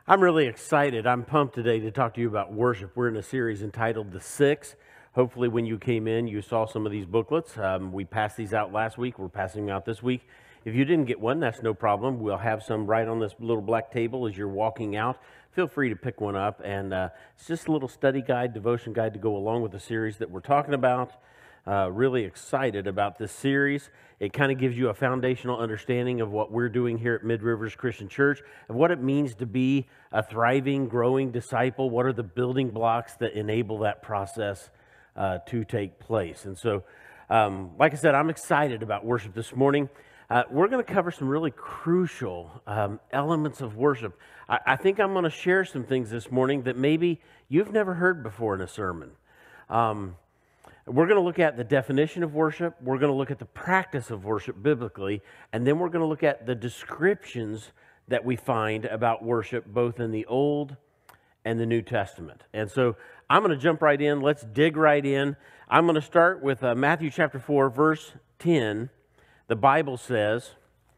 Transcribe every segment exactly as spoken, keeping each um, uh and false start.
I'm really excited. I'm pumped today to talk to you about worship. We're in a series entitled The Six. Hopefully when you came in, you saw some of these booklets. Um, we passed these out last week. We're passing them out this week. If you didn't get one, that's no problem. We'll have some right on this little black table as you're walking out. Feel free to pick one up. And uh, it's just a little study guide, devotion guide to go along with the series that we're talking about. Uh, really excited about this series. It kind of gives you a foundational understanding of what we're doing here at Mid-Rivers Christian Church, of what it means to be a thriving, growing disciple. What are the building blocks that enable that process uh, to take place? And so, um, like I said, I'm excited about worship this morning. Uh, we're going to cover some really crucial um, elements of worship. I, I think I'm going to share some things this morning that maybe you've never heard before in a sermon. Um, We're going to look at the definition of worship, we're going to look at the practice of worship biblically, and then we're going to look at the descriptions that we find about worship both in the Old and the New Testament. And so I'm going to jump right in. Let's dig right in. I'm going to start with uh, Matthew chapter four, verse ten. The Bible says,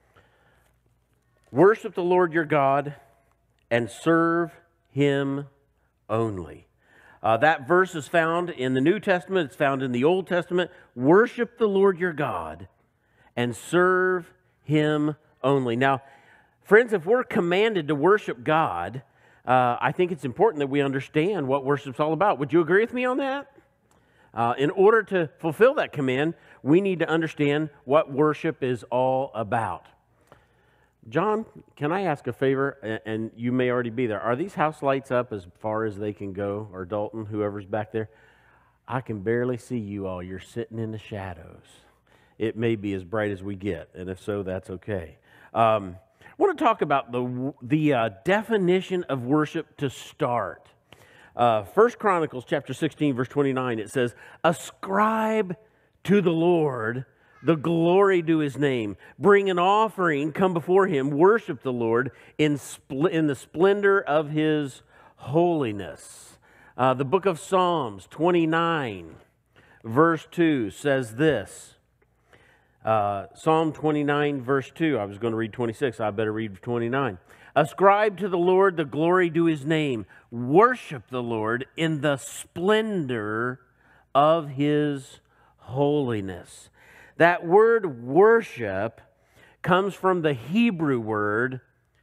"Worship the Lord your God and serve Him only." Uh, that verse is found in the New Testament. It's found in the Old Testament. Worship the Lord your God and serve Him only. Now, friends, if we're commanded to worship God, uh, I think it's important that we understand what worship's all about. Would you agree with me on that? Uh, in order to fulfill that command, we need to understand what worship is all about. John, can I ask a favor? And you may already be there. Are these house lights up as far as they can go? Or Dalton, whoever's back there? I can barely see you all. You're sitting in the shadows. It may be as bright as we get, and if so, that's okay. Um, I want to talk about the, the uh, definition of worship to start. Uh, First Chronicles chapter sixteen, verse twenty-nine, it says, "Ascribe to the Lord the glory to His name. Bring an offering, come before Him, worship the Lord in, spl- in the splendor of His holiness." Uh, the book of Psalms twenty-nine, verse two says this. Uh, Psalm twenty-nine, verse two. I was going to read twenty-six. I better read twenty-nine. "Ascribe to the Lord the glory to His name. Worship the Lord in the splendor of His holiness." That word worship comes from the Hebrew word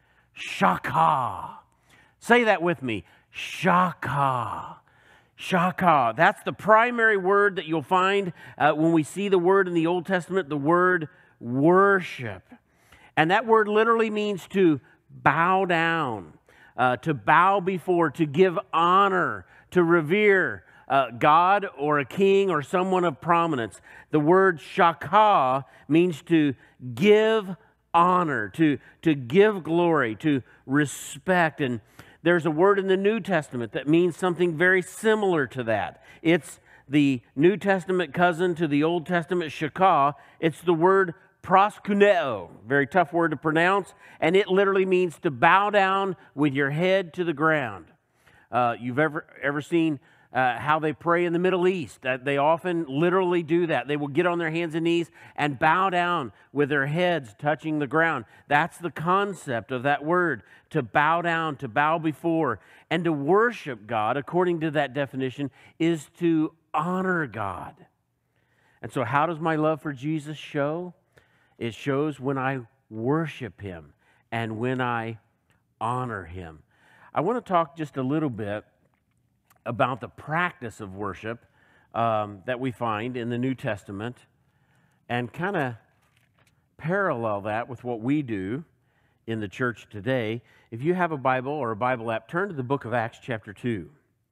shakah. Say that with me. Shakah. Shakah. That's the primary word that you'll find uh, when we see the word in the Old Testament, the word worship. And that word literally means to bow down, uh, to bow before, to give honor, to revere Uh, God or a king or someone of prominence. The word shakah means to give honor, to, to give glory, to respect. And there's a word in the New Testament that means something very similar to that. It's the New Testament cousin to the Old Testament shakah. It's the word proskuneo, very tough word to pronounce, and it literally means to bow down with your head to the ground. Uh, you've ever ever seen Uh, how they pray in the Middle East? Uh, they often literally do that. They will get on their hands and knees and bow down with their heads touching the ground. That's the concept of that word, to bow down, to bow before. And to worship God, according to that definition, is to honor God. And so how does my love for Jesus show? It shows when I worship Him and when I honor Him. I want to talk just a little bit about the practice of worship um, that we find in the New Testament and kind of parallel that with what we do in the church today. If you have a Bible or a Bible app, turn to the book of Acts chapter two.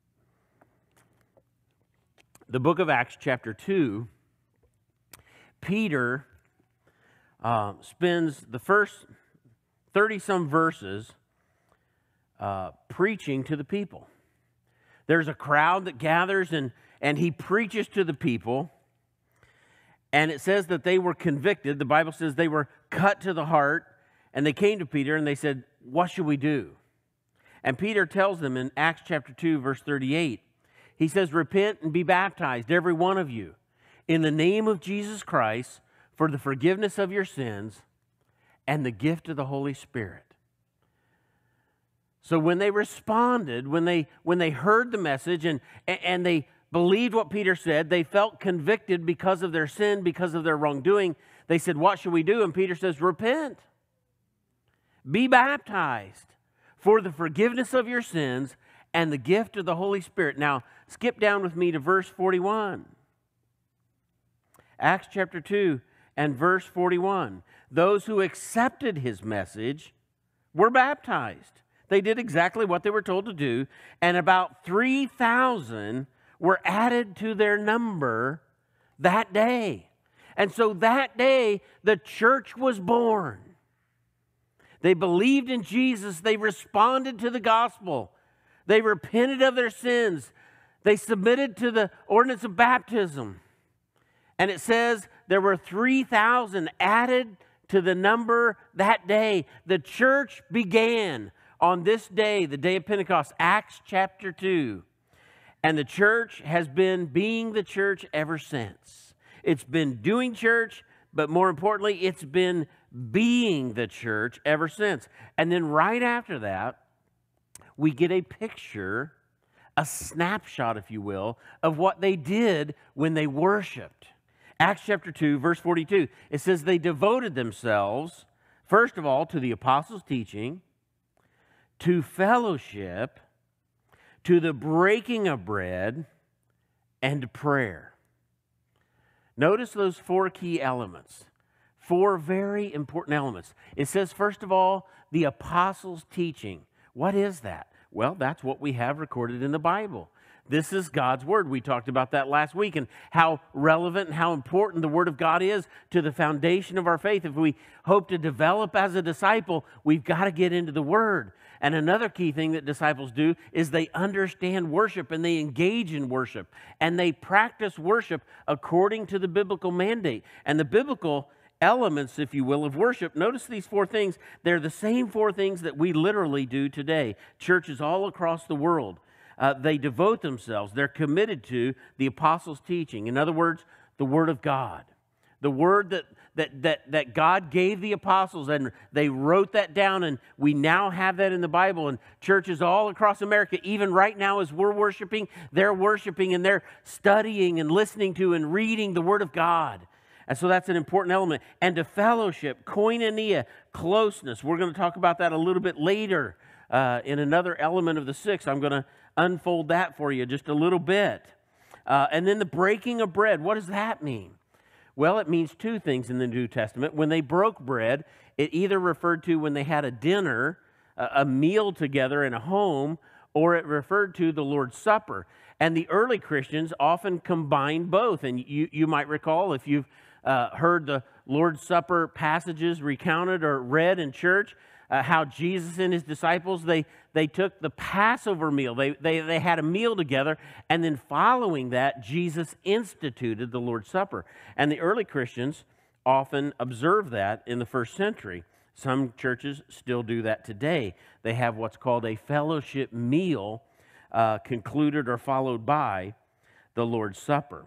The book of Acts chapter two, Peter uh, spends the first thirty-some verses uh, preaching to the people. There's a crowd that gathers, and, and he preaches to the people. And it says that they were convicted. The Bible says they were cut to the heart. And they came to Peter and they said, "What should we do?" And Peter tells them in Acts chapter two, verse thirty-eight. He says, "Repent and be baptized, every one of you, in the name of Jesus Christ for the forgiveness of your sins and the gift of the Holy Spirit." So when they responded, when they when they heard the message and, and they believed what Peter said, they felt convicted because of their sin, because of their wrongdoing. They said, what should we do? And Peter says, repent. Be baptized for the forgiveness of your sins and the gift of the Holy Spirit. Now, skip down with me to verse forty-one. Acts chapter two and verse forty-one. Those who accepted his message were baptized. They did exactly what they were told to do, and about three thousand were added to their number that day. And so that day, the church was born. They believed in Jesus. They responded to the gospel. They repented of their sins. They submitted to the ordinance of baptism. And it says there were three thousand added to the number that day. The church began on this day, the day of Pentecost, Acts chapter two. And the church has been being the church ever since. It's been doing church, but more importantly, it's been being the church ever since. And then right after that, we get a picture, a snapshot, if you will, of what they did when they worshiped. Acts chapter two, verse forty-two, it says they devoted themselves, first of all, to the apostles' teaching, to fellowship, to the breaking of bread, and to prayer. Notice those four key elements. Four very important elements. It says, first of all, the apostles' teaching. What is that? Well, that's what we have recorded in the Bible. This is God's Word. We talked about that last week and how relevant and how important the Word of God is to the foundation of our faith. If we hope to develop as a disciple, we've got to get into the Word. And another key thing that disciples do is they understand worship and they engage in worship. And they practice worship according to the biblical mandate. And the biblical elements, if you will, of worship, notice these four things. They're the same four things that we literally do today. Churches all across the world. Uh, they devote themselves, they're committed to the apostles' teaching. In other words, the Word of God. The Word that, that, that, that God gave the apostles, and they wrote that down, and we now have that in the Bible. And churches all across America, even right now as we're worshiping, they're worshiping and they're studying and listening to and reading the Word of God. And so that's an important element. And to fellowship, koinonia, closeness. We're going to talk about that a little bit later uh, in another element of the six. I'm going to unfold that for you just a little bit. Uh, and then the breaking of bread. What does that mean? Well, it means two things in the New Testament. When they broke bread, it either referred to when they had a dinner, a meal together in a home, or it referred to the Lord's Supper. And the early Christians often combined both. And you, you might recall, if you've uh, heard the Lord's Supper passages recounted or read in church, Uh, how Jesus and his disciples, they, they took the Passover meal. They, they, they had a meal together, and then following that, Jesus instituted the Lord's Supper. And the early Christians often observed that in the first century. Some churches still do that today. They have what's called a fellowship meal uh, concluded or followed by the Lord's Supper.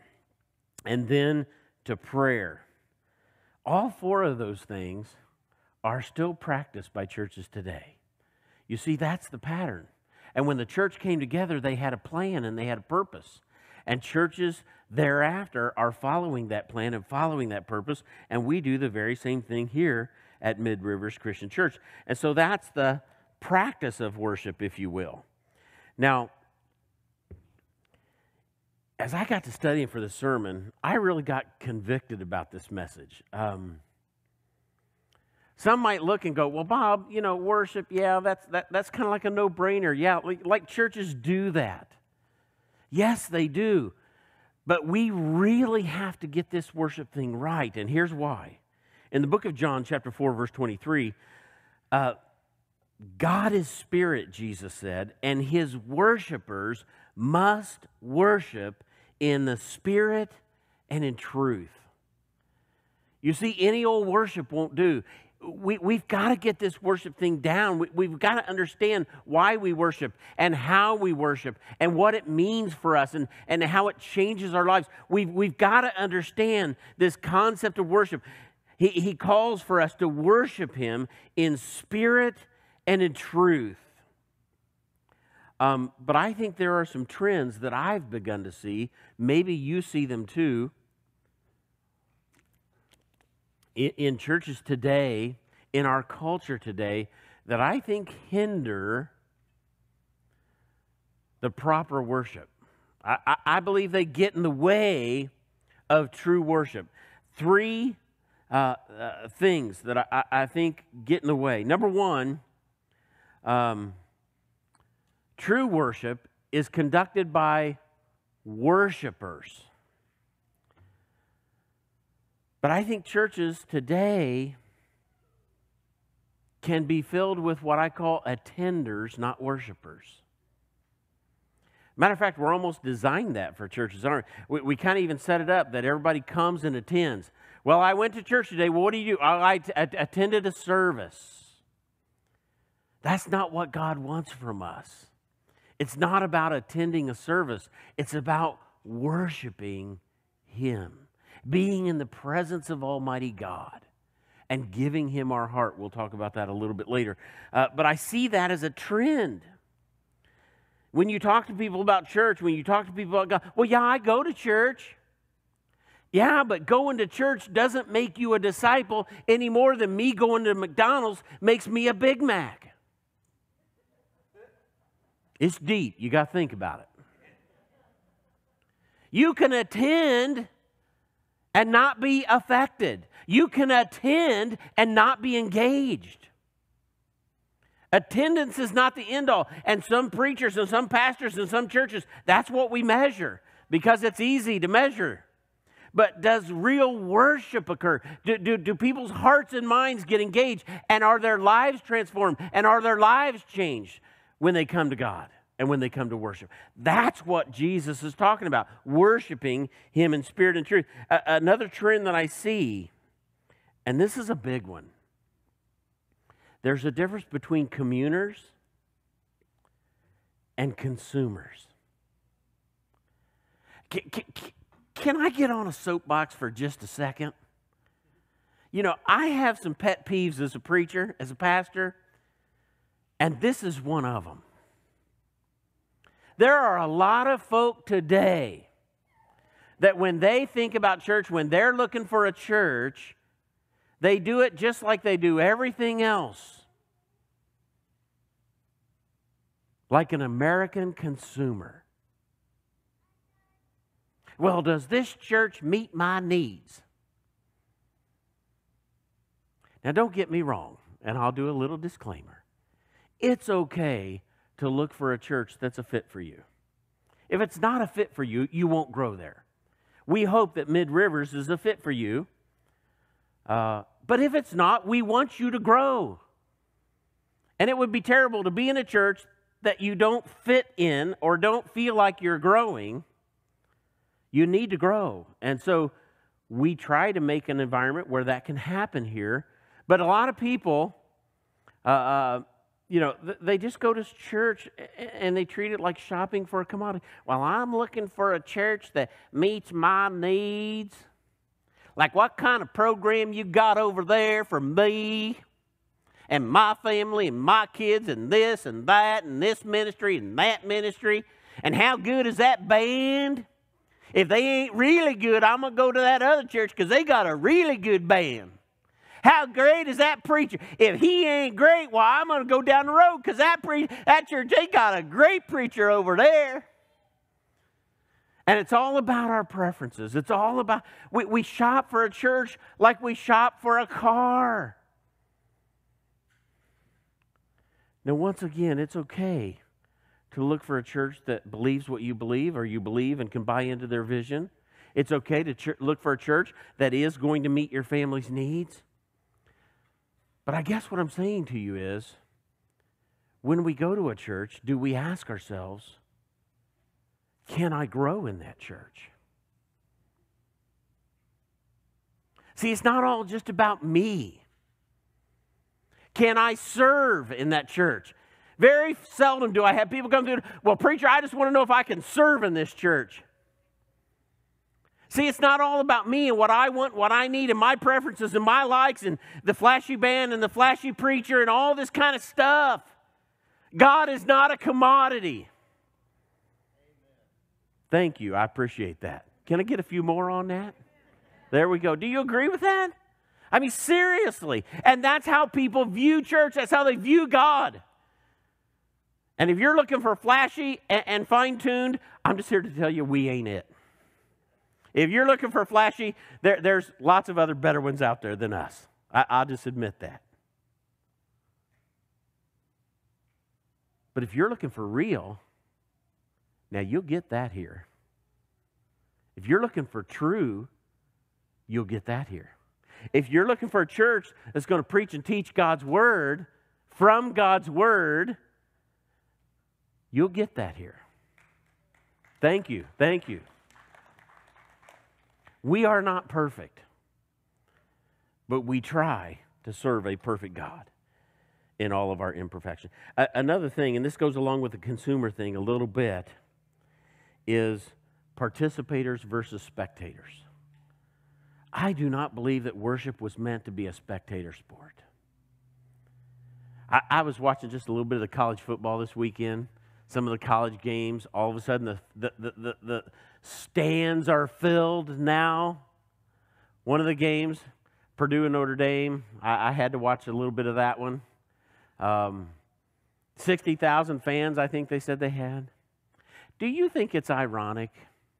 And then to prayer. All four of those things are still practiced by churches today. You see, that's the pattern. And when the church came together, they had a plan and they had a purpose. And churches thereafter are following that plan and following that purpose. And we do the very same thing here at Mid-Rivers Christian Church. And so that's the practice of worship, if you will. Now, as I got to studying for the sermon, I really got convicted about this message. Um, Some might look and go, well, Bob, you know, worship, yeah, that's that, that's kind of like a no-brainer. Yeah, like, like churches do that. Yes, they do. But we really have to get this worship thing right, and here's why. In the book of John, chapter four, verse twenty-three, uh, God is spirit, Jesus said, and his worshipers must worship in the spirit and in truth. You see, any old worship won't do. We, we've got to get this worship thing down. We, we've got to understand why we worship and how we worship and what it means for us and, and how it changes our lives. We've, we've got to understand this concept of worship. He, he calls for us to worship him in spirit and in truth. Um, but I think there are some trends that I've begun to see. Maybe you see them too. In, in churches today, in our culture today, that I think hinder the proper worship. I, I, I believe they get in the way of true worship. Three uh, uh, things that I, I think get in the way. Number one, um, true worship is conducted by worshipers. But I think churches today can be filled with what I call attenders, not worshipers. Matter of fact, we're almost designed that for churches, aren't we? We, we kind of even set it up that everybody comes and attends. Well, I went to church today. Well, what do you do? I, I t- attended a service. That's not what God wants from us. It's not about attending a service. It's about worshiping Him, being in the presence of Almighty God, and giving Him our heart. We'll talk about that a little bit later. Uh, but I see that as a trend. When you talk to people about church, when you talk to people about God, well, yeah, I go to church. Yeah, but going to church doesn't make you a disciple any more than me going to McDonald's makes me a Big Mac. It's deep. You got to think about it. You can attend and not be affected. You can attend and not be engaged. Attendance is not the end all. And some preachers and some pastors and some churches, that's what we measure because it's easy to measure. But does real worship occur? Do, do, do people's hearts and minds get engaged? And are their lives transformed? And are their lives changed when they come to God and when they come to worship? That's what Jesus is talking about, worshiping Him in spirit and truth. Uh, another trend that I see, and this is a big one. There's a difference between communers and consumers. Can, can, can I get on a soapbox for just a second? You know, I have some pet peeves as a preacher, as a pastor, and this is one of them. There are a lot of folk today that when they think about church, when they're looking for a church, they do it just like they do everything else. Like an American consumer. Well, does this church meet my needs? Now, don't get me wrong, and I'll do a little disclaimer. It's okay to look for a church that's a fit for you. If it's not a fit for you, you won't grow there. We hope that Mid-Rivers is a fit for you. Uh, but if it's not, we want you to grow. And it would be terrible to be in a church that you don't fit in or don't feel like you're growing. You need to grow. And so we try to make an environment where that can happen here. But a lot of people, uh, uh, you know, th- they just go to church and they treat it like shopping for a commodity. Well, I'm looking for a church that meets my needs. Like, what kind of program you got over there for me and my family and my kids and this and that and this ministry and that ministry? And how good is that band? If they ain't really good, I'm going to go to that other church because they got a really good band. How great is that preacher? If he ain't great, well, I'm going to go down the road because that, pre- that church, they got a great preacher over there. And it's all about our preferences. It's all about, we, we shop for a church like we shop for a car. Now, once again, it's okay to look for a church that believes what you believe or you believe and can buy into their vision. It's okay to ch- look for a church that is going to meet your family's needs. But I guess what I'm saying to you is, when we go to a church, do we ask ourselves, can I grow in that church? See, it's not all just about me. Can I serve in that church? Very seldom do I have people come to, well, preacher, I just want to know if I can serve in this church. See, it's not all about me and what I want, what I need, and my preferences and my likes and the flashy band and the flashy preacher and all this kind of stuff. God is not a commodity. Thank you. I appreciate that. Can I get a few more on that? There we go. Do you agree with that? I mean, seriously. And that's how people view church. That's how they view God. And if you're looking for flashy and, and fine-tuned, I'm just here to tell you we ain't it. If you're looking for flashy, there, there's lots of other better ones out there than us. I, I'll just admit that. But if you're looking for real, now you'll get that here. If you're looking for true, you'll get that here. If you're looking for a church that's going to preach and teach God's Word from God's Word, you'll get that here. Thank you. Thank you. We are not perfect, but we try to serve a perfect God in all of our imperfection. Uh, another thing, and this goes along with the consumer thing a little bit, is participators versus spectators. I do not believe that worship was meant to be a spectator sport. I, I was watching just a little bit of the college football this weekend, some of the college games. All of a sudden, the, the, the, the, the stands are filled now. One of the games, Purdue and Notre Dame, I, I had to watch a little bit of that one. Um, sixty thousand fans, I think they said they had. Do you think it's ironic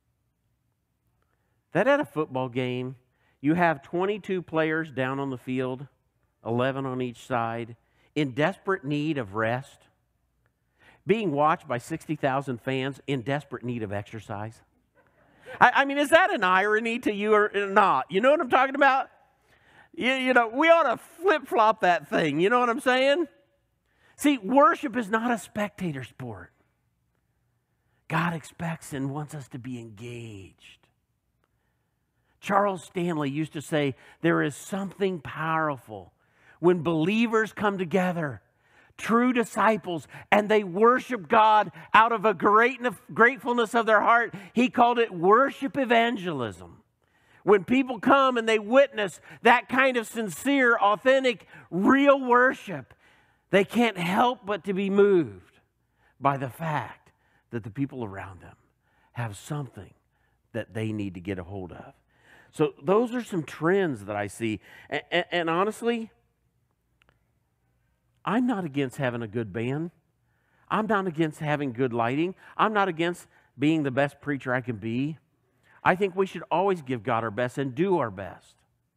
that at a football game, you have twenty-two players down on the field, eleven on each side, in desperate need of rest, being watched by sixty thousand fans in desperate need of exercise? I, I mean, is that an irony to you or not? You know what I'm talking about? You, you know, we ought to flip-flop that thing. You know what I'm saying? See, worship is not a spectator sport. God expects and wants us to be engaged. Charles Stanley used to say, there is something powerful when believers come together, true disciples, and they worship God out of a great gratefulness of their heart. He called it worship evangelism. When people come and they witness that kind of sincere, authentic, real worship, they can't help but to be moved by the fact that the people around them have something that they need to get a hold of. So those are some trends that I see. And, and, and honestly, I'm not against having a good band. I'm not against having good lighting. I'm not against being the best preacher I can be. I think we should always give God our best and do our best.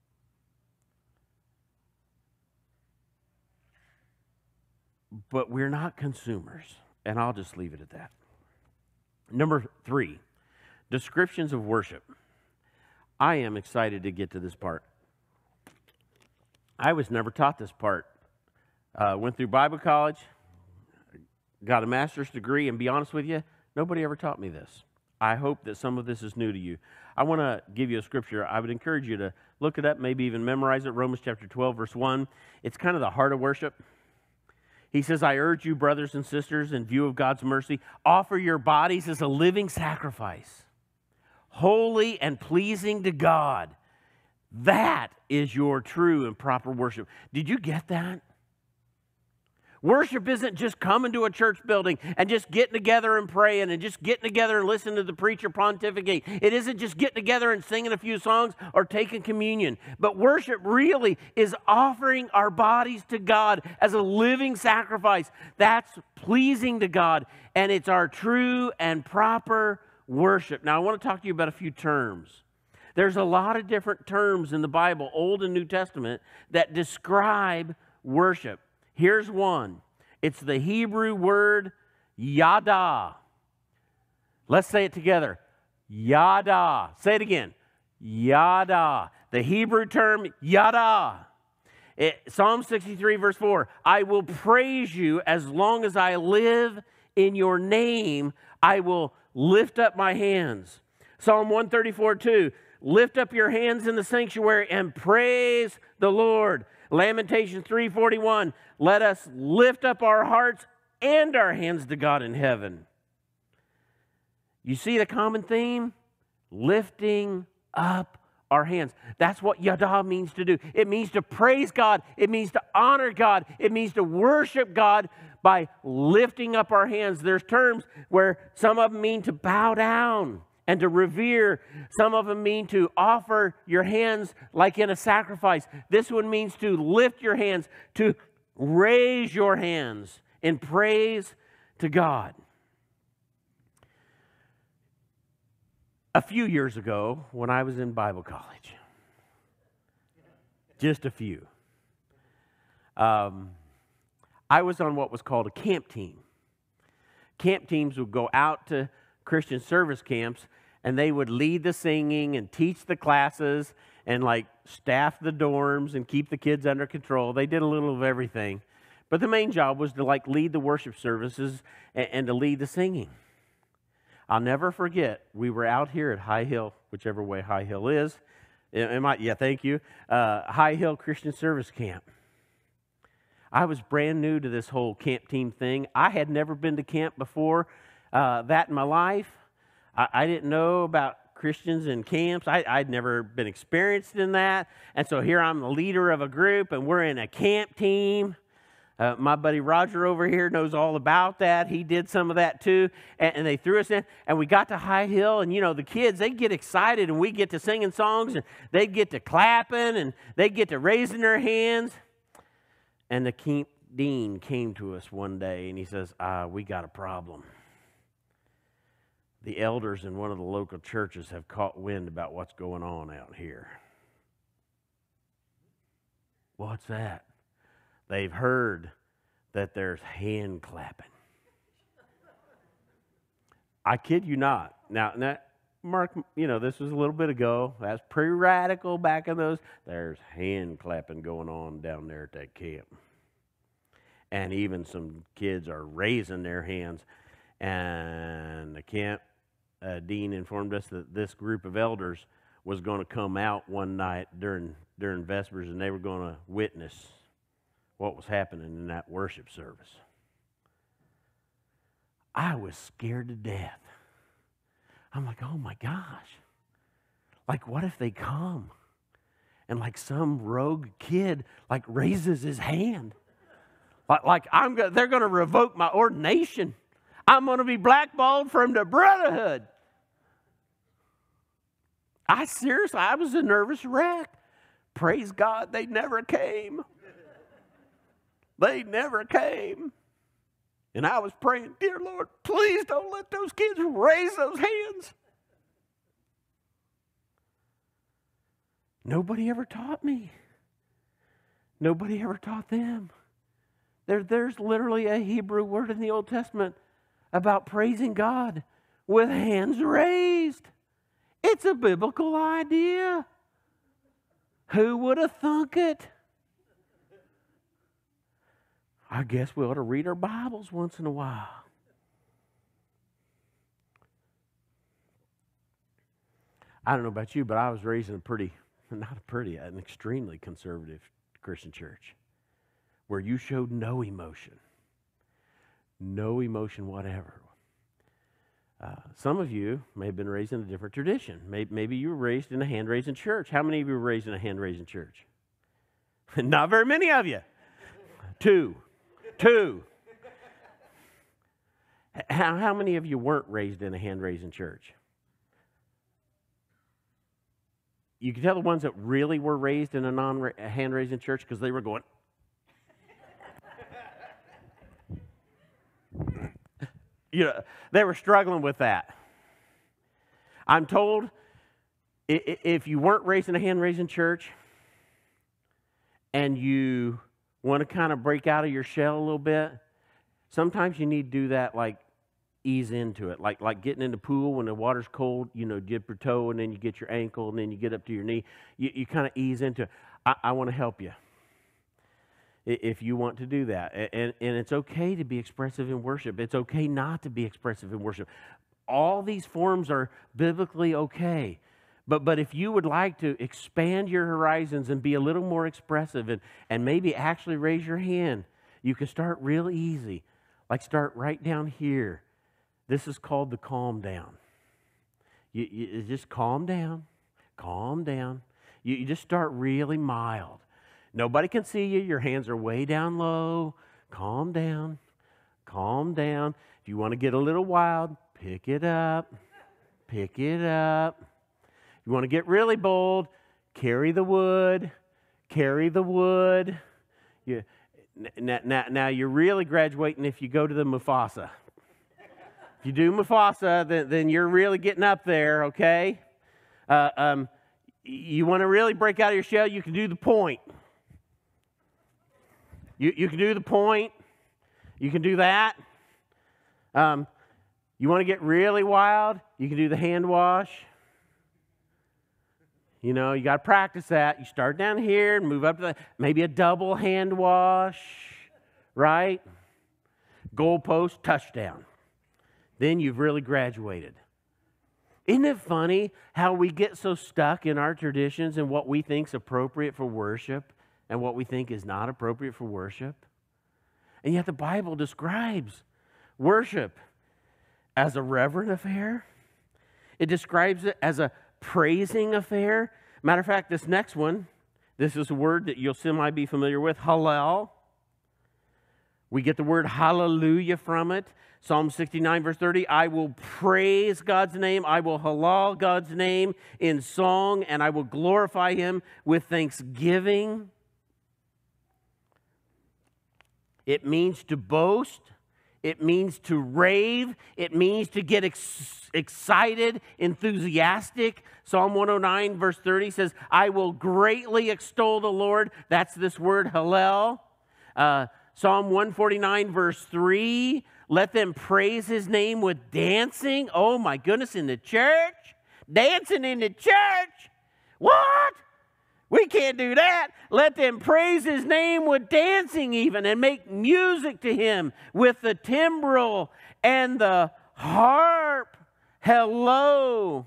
But we're not consumers, and I'll just leave it at that. Number three, descriptions of worship. I am excited to get to this part. I was never taught this part. Uh, went through Bible college, got a master's degree, and be honest with you, nobody ever taught me this. I hope that some of this is new to you. I want to give you a scripture. I would encourage you to look it up, maybe even memorize it. Romans chapter twelve, verse one. It's kind of the heart of worship. He says, I urge you, brothers and sisters, in view of God's mercy, offer your bodies as a living sacrifice, holy and pleasing to God. That is your true and proper worship. Did you get that? Worship isn't just coming to a church building and just getting together and praying and just getting together and listening to the preacher pontificate. It isn't just getting together and singing a few songs or taking communion. But worship really is offering our bodies to God as a living sacrifice. That's pleasing to God, and it's our true and proper worship. Now, I want to talk to you about a few terms. There's a lot of different terms in the Bible, Old and New Testament, that describe worship. Here's one. It's the Hebrew word yada. Let's say it together. Yada. Say it again. Yada. The Hebrew term yada. It, Psalm sixty-three verse four. I will praise you as long as I live. In your name I will lift up my hands. Psalm one thirty-four two. Lift up your hands in the sanctuary and praise the Lord. Lamentations three forty-one, let us lift up our hearts and our hands to God in heaven. You see the common theme? Lifting up our hands. That's what yada means to do. It means to praise God. It means to honor God. It means to worship God by lifting up our hands. There's terms where some of them mean to bow down and to revere. Some of them mean to offer your hands like in a sacrifice. This one means to lift your hands, to raise your hands in praise to God. A few years ago, when I was in Bible college, just a few, um, I was on what was called a camp team. Camp teams would go out to Christian service camps, and they would lead the singing and teach the classes and like staff the dorms and keep the kids under control. They did a little of everything. But the main job was to like lead the worship services and, and to lead the singing. I'll never forget, we were out here at High Hill, whichever way High Hill is. Am I, yeah, thank you. Uh, High Hill Christian Service Camp. I was brand new to this whole camp team thing. I had never been to camp before uh, that in my life. I, I didn't know about Christians in camps. I, I'd never been experienced in that. And so here I'm the leader of a group, and we're in a camp team. Uh, my buddy Roger over here knows all about that. He did some of that too. And, and they threw us in, and we got to High Hill, and you know, the kids, they get excited, and we get to singing songs, and they get to clapping, and they get to raising their hands. And the camp dean came to us one day, and he says, ah, we got a problem. The elders in one of the local churches have caught wind about what's going on out here. What's that? They've heard that there's hand clapping. I kid you not. Now, now, Mark, you know, this was a little bit ago. That's pretty radical back in those. There's hand clapping going on down there at that camp. And even some kids are raising their hands. And the camp uh, dean informed us that this group of elders was going to come out one night during, during Vespers, and they were going to witness what was happening in that worship service. I was scared to death. I'm like, oh my gosh. Like, what if they come and like some rogue kid like raises his hand? Like, like I'm go- they're going to revoke my ordination. I'm going to be blackballed from the brotherhood. I seriously, I was a nervous wreck. Praise God, they never came. They never came. And I was praying, dear Lord, please don't let those kids raise those hands. Nobody ever taught me. Nobody ever taught them. There, there's literally a Hebrew word in the Old Testament about praising God with hands raised. It's a biblical idea. Who would have thunk it? I guess we ought to read our Bibles once in a while. I don't know about you, but I was raised in a pretty, not a pretty, an extremely conservative Christian church where you showed no emotion. No emotion whatever. Uh, some of you may have been raised in a different tradition. Maybe, maybe you were raised in a hand-raising church. How many of you were raised in a hand-raising church? Not very many of you. Two. Two. How, how many of you weren't raised in a hand-raising church? You can tell the ones that really were raised in a non-hand-raising church because they were going. You know, they were struggling with that. I'm told if you weren't raised in a hand-raising church and you want to kind of break out of your shell a little bit, sometimes you need to do that, like ease into it. Like like getting in the pool when the water's cold, you know, dip your toe and then you get your ankle and then you get up to your knee. You, you kind of ease into it. I, I want to help you if you want to do that. And, and it's okay to be expressive in worship. It's okay not to be expressive in worship. All these forms are biblically okay. But but if you would like to expand your horizons and be a little more expressive and, and maybe actually raise your hand, you can start real easy. Like start right down here. This is called the calm down. You, you just calm down. Calm down. You, you just start really mild. Nobody can see you. Your hands are way down low. Calm down. Calm down. If you want to get a little wild, pick it up. Pick it up. If you want to get really bold, carry the wood. Carry the wood. You, now, now, now you're really graduating if you go to the Mufasa. If you do Mufasa, then, then you're really getting up there, okay? Uh, um, you want to really break out of your shell, you can do the point. You, you can do the point. You can do that. Um, you want to get really wild, you can do the hand wash. You know, you got to practice that. You start down here and move up to the, maybe a double hand wash, right? Goalpost, touchdown. Then you've really graduated. Isn't it funny how we get so stuck in our traditions and what we think is appropriate for worship and what we think is not appropriate for worship? And yet the Bible describes worship as a reverent affair. It describes it as a praising affair. Matter of fact, this next one, this is a word that you'll semi be familiar with, hallel. We get the word hallelujah from it. Psalm sixty-nine, verse thirty, I will praise God's name, I will halal God's name in song, and I will glorify him with thanksgiving. It means to boast. It means to rave. It means to get ex- excited, enthusiastic. Psalm one oh nine, verse thirty says, I will greatly extol the Lord. That's this word, hallel. Uh, Psalm one forty-nine, verse three, let them praise his name with dancing. Oh my goodness, in the church? Dancing in the church? What? We can't do that. Let them praise his name with dancing even and make music to him with the timbrel and the harp. Hello.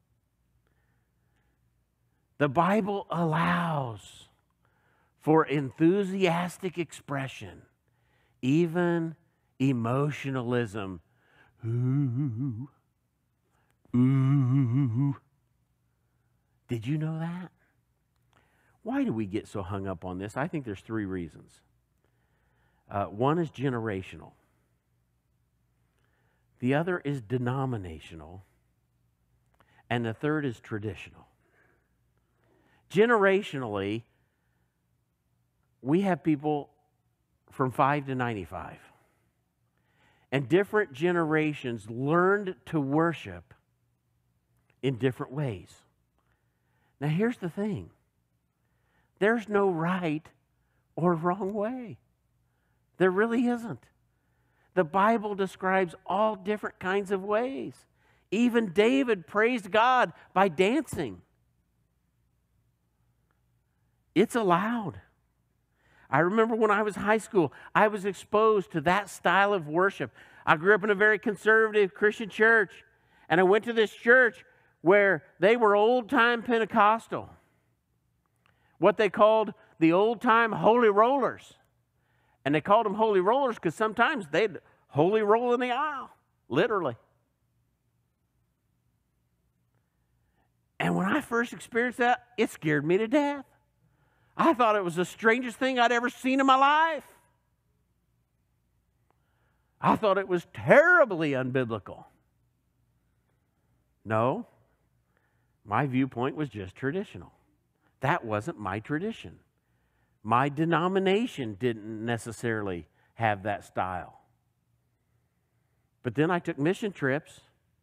The Bible allows for enthusiastic expression, even emotionalism. Ooh, ooh. Did you know that? Why do we get so hung up on this? I think there's three reasons. Uh, one is generational. The other is denominational. And the third is traditional. Generationally, we have people from five to ninety-five. And different generations learned to worship in different ways. Now here's the thing. There's no right or wrong way. There really isn't. The Bible describes all different kinds of ways. Even David praised God by dancing. It's allowed. I remember when I was in high school, I was exposed to that style of worship. I grew up in a very conservative Christian church, and I went to this church where they were old-time Pentecostal. What they called the old-time holy rollers. And they called them holy rollers because sometimes they'd holy roll in the aisle, literally. And when I first experienced that, it scared me to death. I thought it was the strangest thing I'd ever seen in my life. I thought it was terribly unbiblical. No, my viewpoint was just traditional. That wasn't my tradition. My denomination didn't necessarily have that style. But then I took mission trips,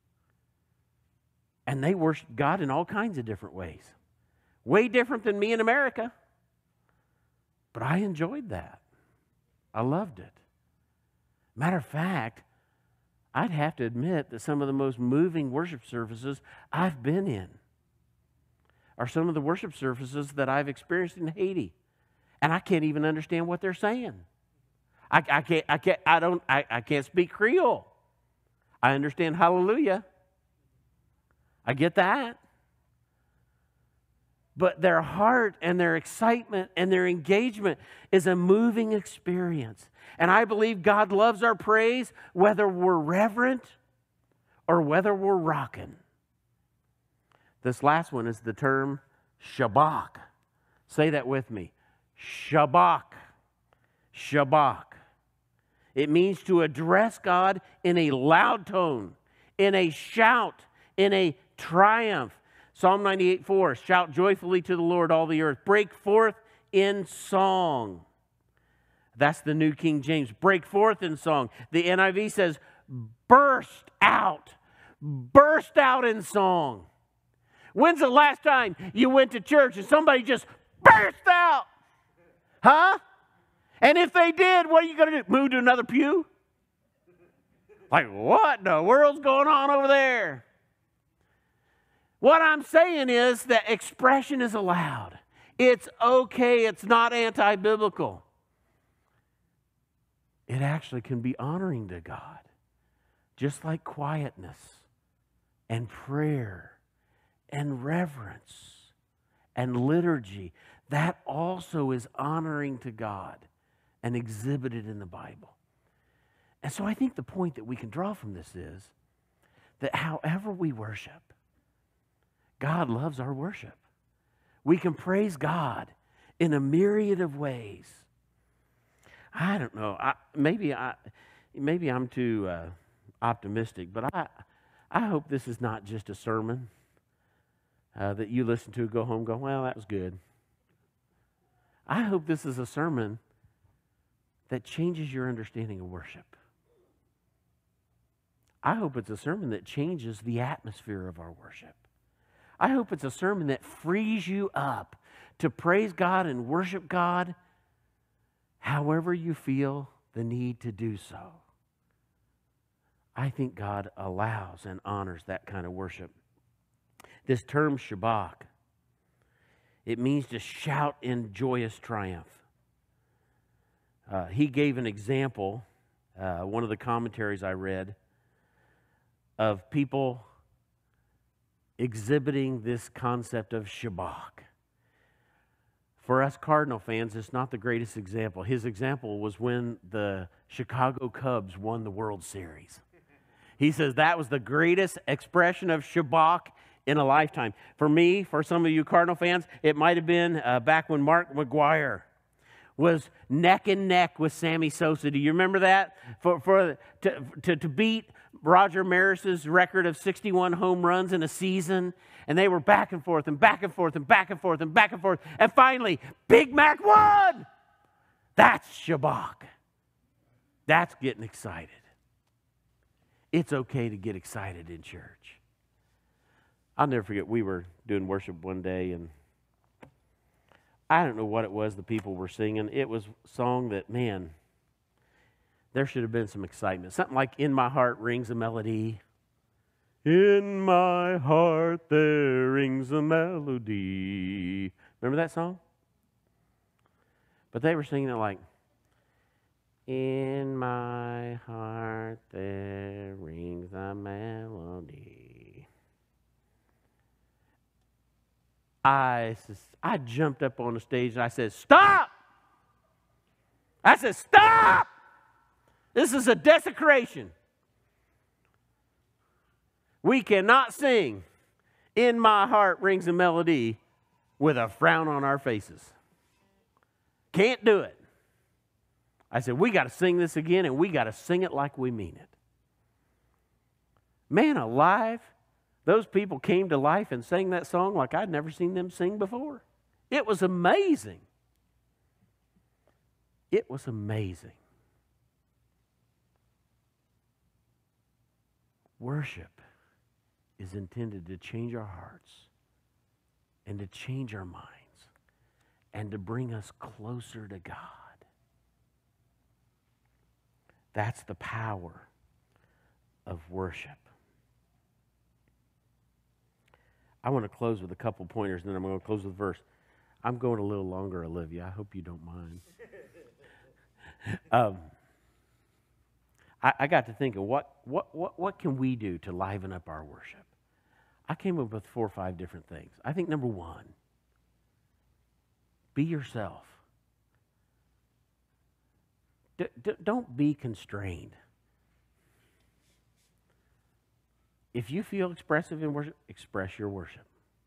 and they worshiped God in all kinds of different ways. Way different than me in America. But I enjoyed that. I loved it. Matter of fact, I'd have to admit that some of the most moving worship services I've been in are some of the worship services that I've experienced in Haiti. And I can't even understand what they're saying. I, I can't, I can't, I don't, I, I can't speak Creole. I understand hallelujah. I get that. But their heart and their excitement and their engagement is a moving experience. And I believe God loves our praise whether we're reverent or whether we're rocking. This last one is the term Shabach. Say that with me. Shabach. Shabach. It means to address God in a loud tone, in a shout, in a triumph. Psalm ninety-eight four, shout joyfully to the Lord, all the earth. Break forth in song. That's the New King James. Break forth in song. The N I V says, burst out. Burst out in song. When's the last time you went to church and somebody just burst out? Huh? And if they did, what are you going to do? Move to another pew? Like, what in the world's going on over there? What I'm saying is that expression is allowed. It's okay. It's not anti-biblical. It actually can be honoring to God. Just like quietness and prayer and reverence and liturgy. That also is honoring to God and exhibited in the Bible. And so I think the point that we can draw from this is that however we worship, God loves our worship. We can praise God in a myriad of ways. I don't know. I, maybe I, maybe I'm too uh, optimistic, but I, I hope this is not just a sermon uh, that you listen to, go home, go, well, that was good. I hope this is a sermon that changes your understanding of worship. I hope it's a sermon that changes the atmosphere of our worship. I hope it's a sermon that frees you up to praise God and worship God however you feel the need to do so. I think God allows and honors that kind of worship. This term Shabach, it means to shout in joyous triumph. Uh, he gave an example, uh, one of the commentaries I read, of people exhibiting this concept of Shabach. For us Cardinal fans, it's not the greatest example. His example was when the Chicago Cubs won the World Series. He says that was the greatest expression of Shabach in a lifetime. For me, for some of you Cardinal fans, it might have been uh, back when Mark McGwire was neck and neck with Sammy Sosa. Do you remember that? For, for to, to, to beat Roger Maris's record of sixty-one home runs in a season. And they were back and forth and back and forth and back and forth and back and forth. And finally, Big Mac won! That's Shabach. That's getting excited. It's okay to get excited in church. I'll never forget, we were doing worship one day, and I don't know what it was the people were singing. It was a song that, man, there should have been some excitement. Something like In My Heart Rings a Melody. In my heart there rings a melody. Remember that song? But they were singing it like, in my heart there rings a melody. I, I jumped up on the stage and I said, stop! I said, stop! This is a desecration. We cannot sing In My Heart Rings a Melody with a frown on our faces. Can't do it. I said, we got to sing this again, and we got to sing it like we mean it. Man alive, those people came to life and sang that song like I'd never seen them sing before. It was amazing. It was amazing. Worship is intended to change our hearts and to change our minds and to bring us closer to God. That's the power of worship. I want to close with a couple pointers, and then I'm going to close with a verse. I'm going a little longer, Olivia. I hope you don't mind. um, I, I got to thinking, what, what, what, what can we do to liven up our worship? I came up with four or five different things. I think number one, be yourself. D- d- don't be constrained. If you feel expressive in worship, express your worship.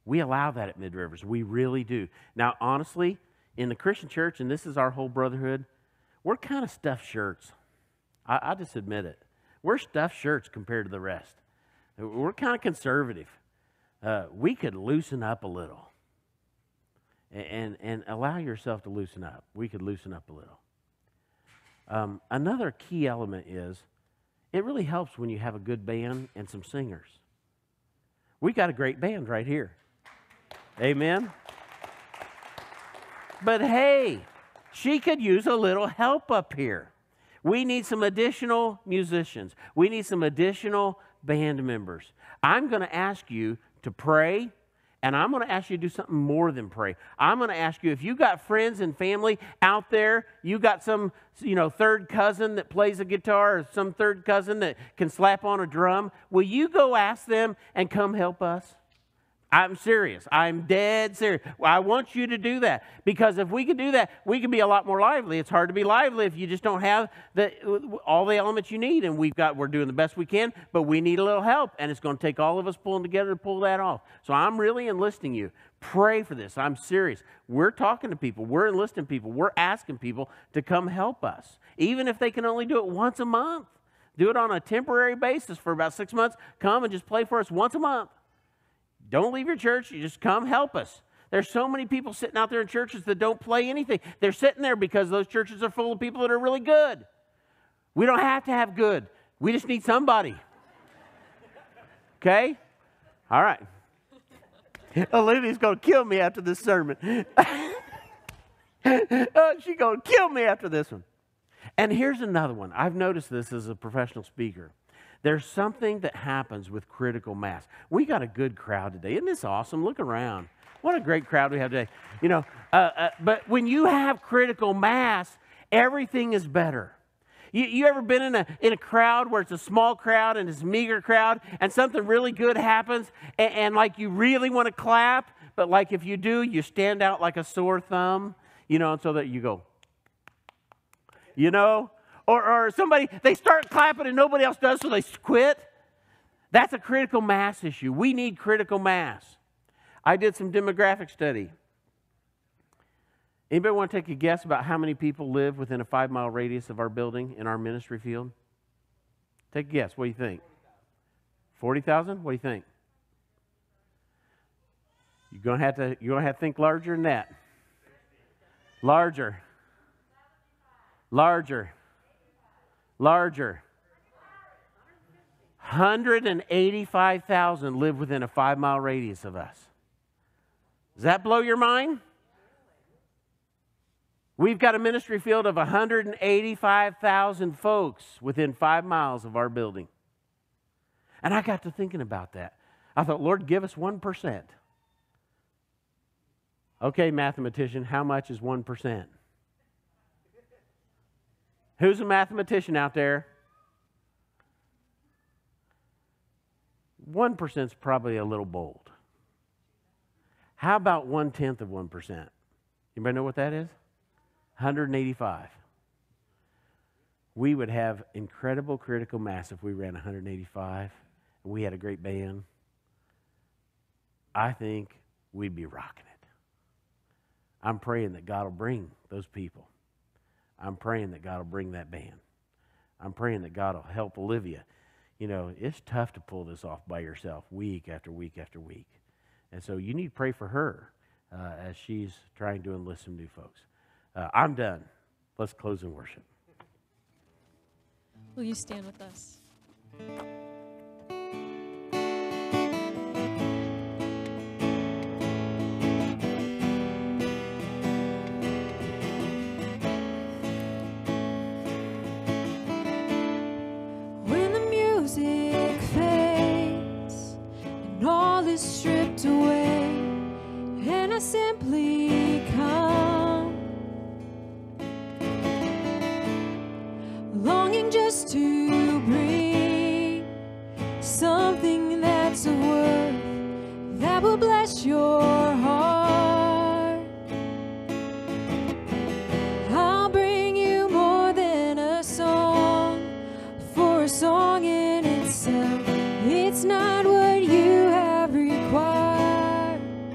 We allow that at Mid Rivers. We really do. Now, honestly, in the Christian church, and this is our whole brotherhood, we're kind of stuffed shirts. I, I just admit it. We're stuffed shirts compared to the rest. We're kind of conservative. Uh, we could loosen up a little. And, and allow yourself to loosen up. We could loosen up a little. Um, another key element is it really helps when you have a good band and some singers. We got a great band right here. Amen? But hey, she could use a little help up here. We need some additional musicians. We need some additional band members. I'm going to ask you to pray, and I'm going to ask you to do something more than pray. I'm going to ask you, if you got friends and family out there, you got some, you know, third cousin that plays a guitar or some third cousin that can slap on a drum, will you go ask them and come help us? I'm serious. I'm dead serious. I want you to do that, because if we can do that, we can be a lot more lively. It's hard to be lively if you just don't have the, all the elements you need, and we've got, we're doing the best we can, but we need a little help, and it's going to take all of us pulling together to pull that off. So I'm really enlisting you. Pray for this. I'm serious. We're talking to people. We're enlisting people. We're asking people to come help us, even if they can only do it once a month. Do it on a temporary basis for about six months. Come and just play for us once a month. Don't leave your church. You just come help us. There's so many people sitting out there in churches that don't play anything. They're sitting there because those churches are full of people that are really good. We don't have to have good. We just need somebody. Okay? All right. Olivia's going to kill me after this sermon. Oh, she's going to kill me after this one. And here's another one. I've noticed this as a professional speaker. There's something that happens with critical mass. We got a good crowd today. Isn't this awesome? Look around. What a great crowd we have today. You know, uh, uh, but when you have critical mass, everything is better. You, you ever been in a, in a crowd where it's a small crowd and it's a meager crowd and something really good happens and, and like you really want to clap, but like if you do, you stand out like a sore thumb, you know, and so that you go, you know? Or, or somebody, they start clapping and nobody else does, so they quit. That's a critical mass issue. We need critical mass. I did some demographic study. Anybody want to take a guess about how many people live within a five-mile radius of our building in our ministry field? Take a guess. What do you think? forty thousand? What do you think? You're going to have to, you're going to have to think larger than that. Larger. Larger. Larger. one hundred eighty-five thousand live within a five-mile radius of us. Does that blow your mind? We've got a ministry field of one hundred eighty-five thousand folks within five miles of our building. And I got to thinking about that. I thought, Lord, give us one percent. Okay, mathematician, how much is one percent? Who's a mathematician out there? one percent is probably a little bold. How about one-tenth of one percent? Anybody know what that is? one hundred eighty-five. We would have incredible critical mass if we ran one hundred eighty-five and we had a great band. I think we'd be rocking it. I'm praying that God will bring those people. I'm praying that God will bring that band. I'm praying that God will help Olivia. You know, it's tough to pull this off by yourself week after week after week. And so you need to pray for her uh, as she's trying to enlist some new folks. Uh, I'm done. Let's close in worship. Will you stand with us? Stripped away, and I simply come, longing just to bring something that's of worth that will bless your heart. I'll bring you more than a song, for a song in itself, it's not what you have required.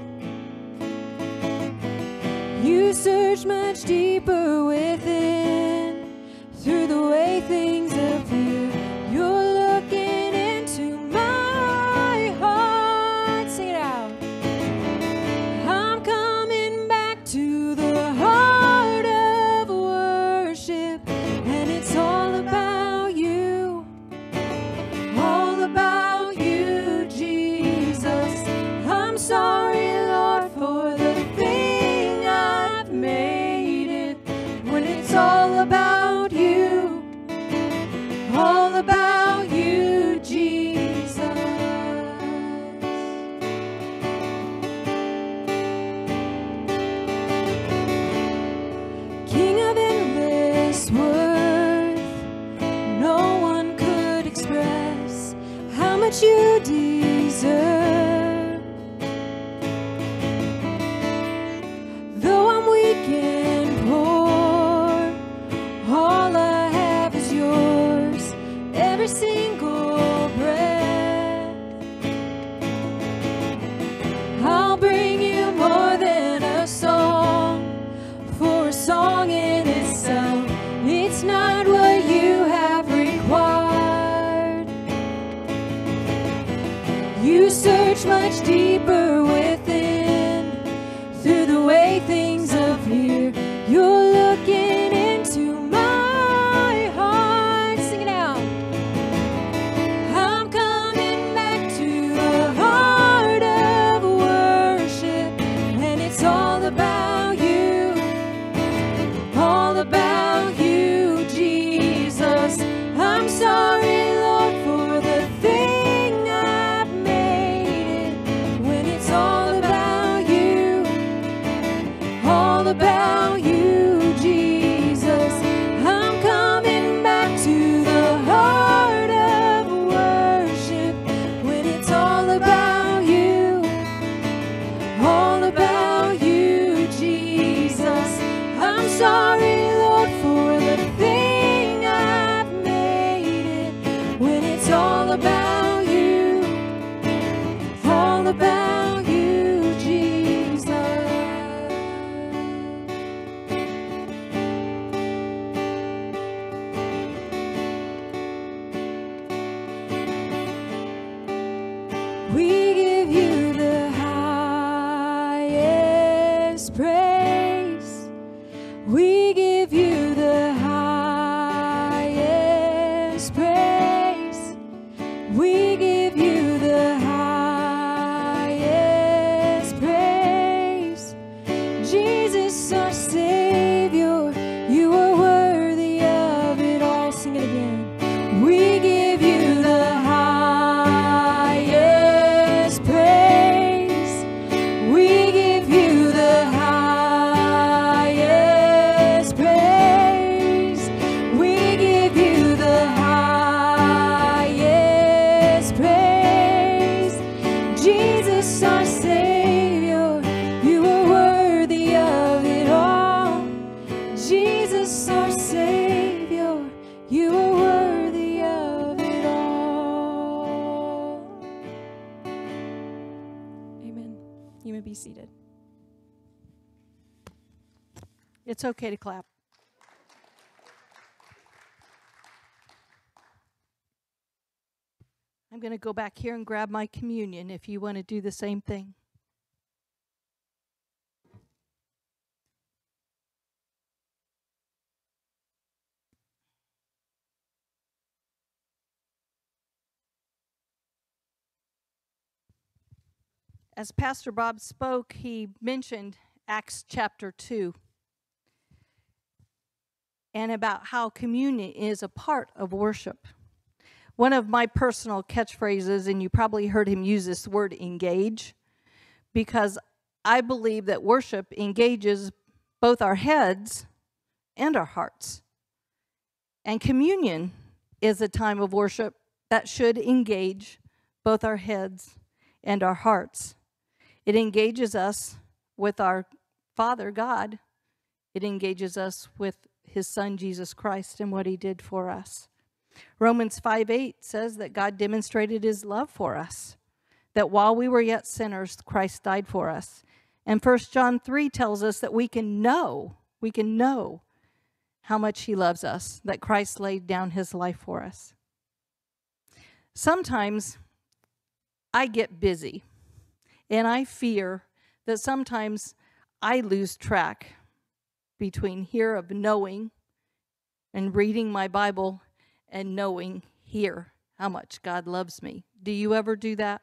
search much deeper within, through the way things appear, you're looking into my heart. Sing it out. I'm coming back to the heart of worship, and it's all about you, all about you, Jesus. I'm sorry, Lord, for the thing I've made it, when it's all about you, all about you, Jesus. King of endless worth, no one could express how much you deserve. Though I'm weak and poor, all I have is yours, every single breath. I'll bring you more than a song, for a song in itself, it's not what you have required. You search much deeper within, through the way things appear, you're looking into my heart. Sing it out. I'm coming back to the heart of worship, and it's all about you, all about you, Jesus. I'm sorry, Lord, for the thing I've made it, when it's all about you, all about you, Jesus. I'm coming back to the heart of worship, when it's all about you, all about you, Jesus. I'm sorry, Lord, for the thing I've made it, when it's all about you, all about you, Jesus. We give you the highest praise. We give you the highest praise. We give you the highest praise. Jesus, our Savior, you are worthy of it all. Sing it again. We give you the highest praise. We give you the highest praise. We give you the highest praise. Jesus, our Savior, you are worthy of it all. Jesus, our Savior, you are worthy of it all. Amen. You may be seated. It's okay to clap. I'm going to go back here and grab my communion if you want to do the same thing. As Pastor Bob spoke, he mentioned Acts chapter two and about how communion is a part of worship. One of my personal catchphrases, and you probably heard him use this word, engage, because I believe that worship engages both our heads and our hearts. And communion is a time of worship that should engage both our heads and our hearts. It engages us with our Father God. It engages us with his Son, Jesus Christ, and what he did for us. Romans five eight says that God demonstrated his love for us, that while we were yet sinners, Christ died for us. And First John three tells us that we can know We can know how much he loves us, that Christ laid down his life for us. Sometimes I get busy, and I fear that sometimes I lose track between here of knowing and reading my Bible and knowing here how much God loves me. Do you ever do that?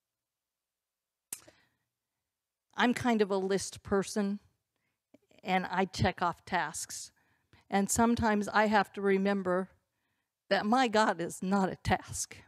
I'm kind of a list person, and I check off tasks. And sometimes I have to remember that my God is not a task.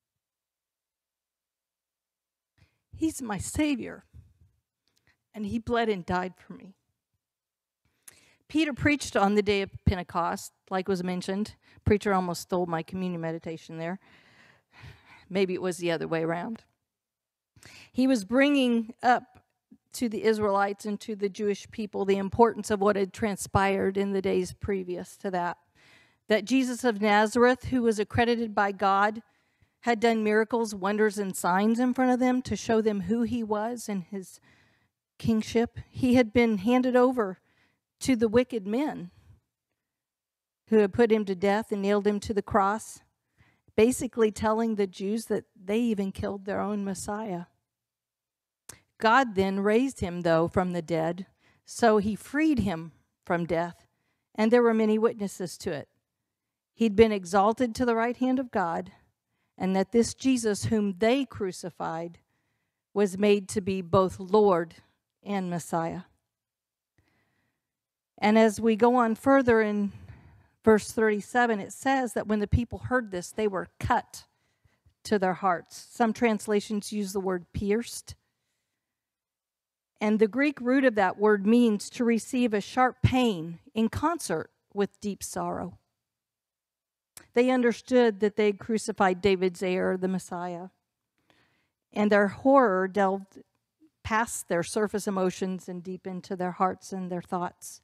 He's my Savior, and he bled and died for me. Peter preached on the day of Pentecost, like was mentioned. Preacher almost stole my communion meditation there. Maybe it was the other way around. He was bringing up to the Israelites and to the Jewish people the importance of what had transpired in the days previous to that. That Jesus of Nazareth, who was accredited by God, had done miracles, wonders, and signs in front of them to show them who he was and his kingship. He had been handed over to the wicked men who had put him to death and nailed him to the cross, basically telling the Jews that they even killed their own Messiah. God then raised him, though, from the dead, so he freed him from death, and there were many witnesses to it. He'd been exalted to the right hand of God, and that this Jesus whom they crucified was made to be both Lord and Messiah. And as we go on further in verse thirty-seven, it says that when the people heard this, they were cut to their hearts. Some translations use the word pierced. And the Greek root of that word means to receive a sharp pain in concert with deep sorrow. They understood that they had crucified David's heir, the Messiah. And their horror delved past their surface emotions and deep into their hearts and their thoughts.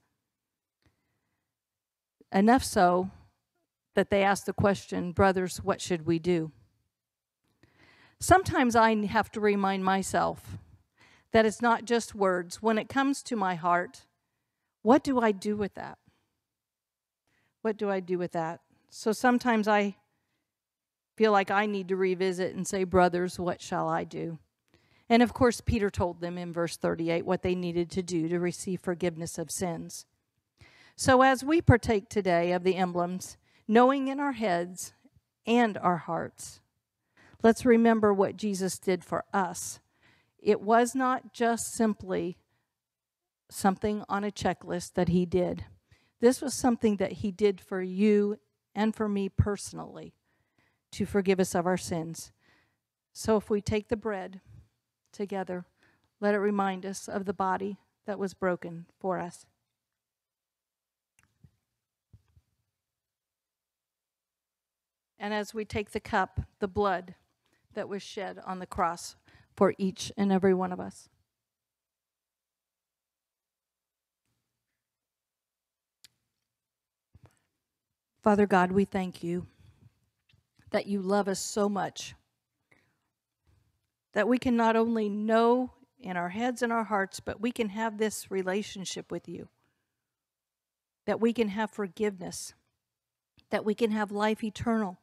Enough so that they asked the question, brothers, what should we do? Sometimes I have to remind myself that it's not just words. When it comes to my heart, what do I do with that? What do I do with that? So sometimes I feel like I need to revisit and say, brothers, what shall I do? And of course, Peter told them in verse thirty-eight what they needed to do to receive forgiveness of sins. So as we partake today of the emblems, knowing in our heads and our hearts, let's remember what Jesus did for us. It was not just simply something on a checklist that he did. This was something that he did for you and for me personally to forgive us of our sins. So if we take the bread together, let it remind us of the body that was broken for us. And as we take the cup, the blood that was shed on the cross for each and every one of us. Father God, we thank you that you love us so much that we can not only know in our heads and our hearts, but we can have this relationship with you, that we can have forgiveness, that we can have life eternal,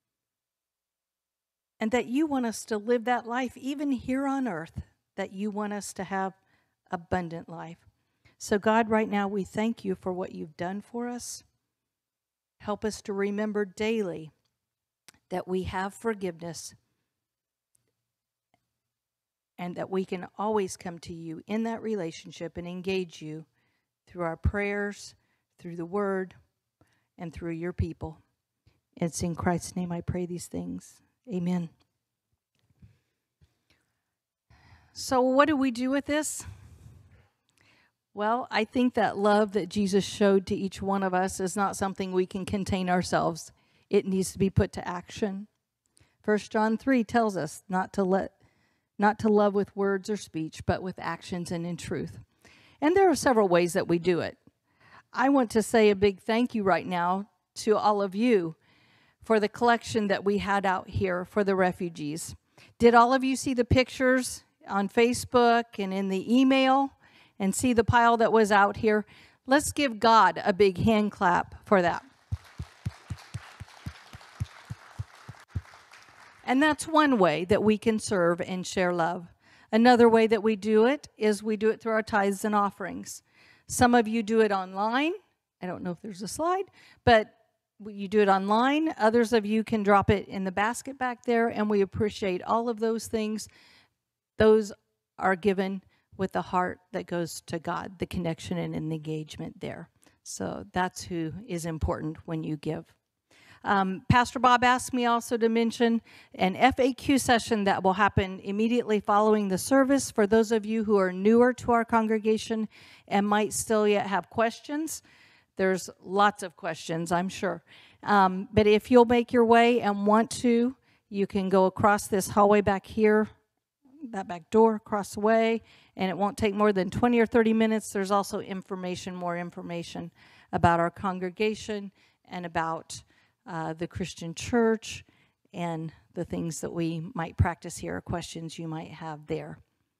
and that you want us to live that life even here on earth, that you want us to have abundant life. So God, right now we thank you for what you've done for us. Help us to remember daily that we have forgiveness and that we can always come to you in that relationship and engage you through our prayers, through the word, and through your people. It's in Christ's name I pray these things. Amen. So what do we do with this? Well, I think that love that Jesus showed to each one of us is not something we can contain ourselves. It needs to be put to action. First John three tells us not to let, not to love with words or speech, but with actions and in truth. And there are several ways that we do it. I want to say a big thank you right now to all of you for the collection that we had out here for the refugees. Did all of you see the pictures on Facebook and in the email and see the pile that was out here? Let's give God a big hand clap for that. And that's one way that we can serve and share love. Another way that we do it is we do it through our tithes and offerings. Some of you do it online. I don't know if there's a slide, but you do it online. Others of you can drop it in the basket back there, and we appreciate all of those things. Those are given with the heart that goes to God, the connection and an engagement there. So that's who is important when you give. Um, Pastor Bob asked me also to mention an F A Q session that will happen immediately following the service for those of you who are newer to our congregation and might still yet have questions. There's lots of questions, I'm sure. Um, but if you'll make your way and want to, you can go across this hallway back here, that back door, across the way, and it won't take more than twenty or thirty minutes. There's also information, more information about our congregation and about uh, the Christian church and the things that we might practice here, or questions you might have there.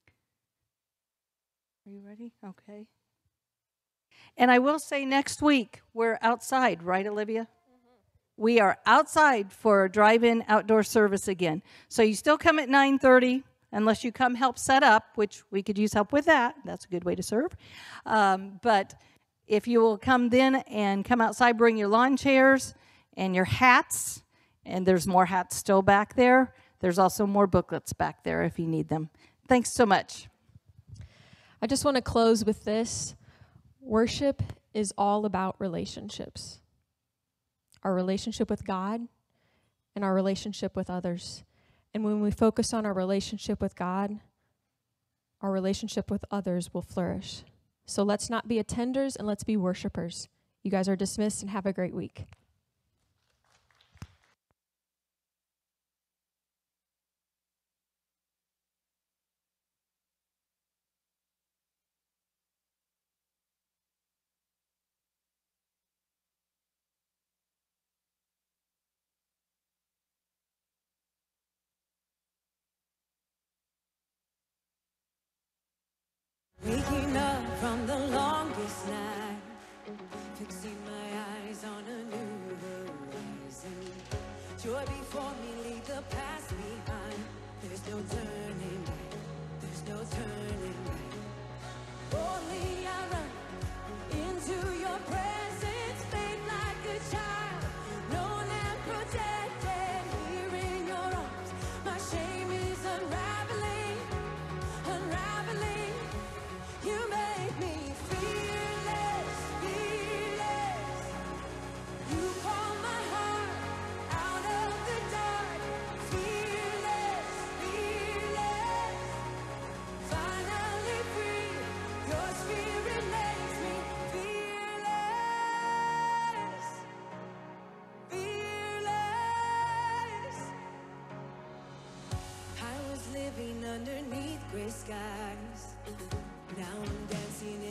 Are you ready? Okay. And I will say next week, we're outside, right, Olivia? Mm-hmm. We are outside for a drive-in outdoor service again. So you still come at nine thirty, unless you come help set up, which we could use help with that. That's a good way to serve. Um, but if you will come then and come outside, bring your lawn chairs and your hats, and there's more hats still back there. There's also more booklets back there if you need them. Thanks so much. I just want to close with this. Worship is all about relationships. Our relationship with God and our relationship with others. And when we focus on our relationship with God, our relationship with others will flourish. So let's not be attenders and let's be worshipers. You guys are dismissed and have a great week. Waking up from the longest night, fixing my eyes on a new horizon. Joy before me, leave the past behind. There's no turning back, there's no turning back. Only I run into your presence, faith like a child, known and protected here in your arms. My shame is unraveling, unraveling. You make me fearless, fearless. You call my heart out of the dark. Fearless, fearless. Finally free. Your spirit makes me fearless, fearless. I was living underneath gray skies. Now I'm dancing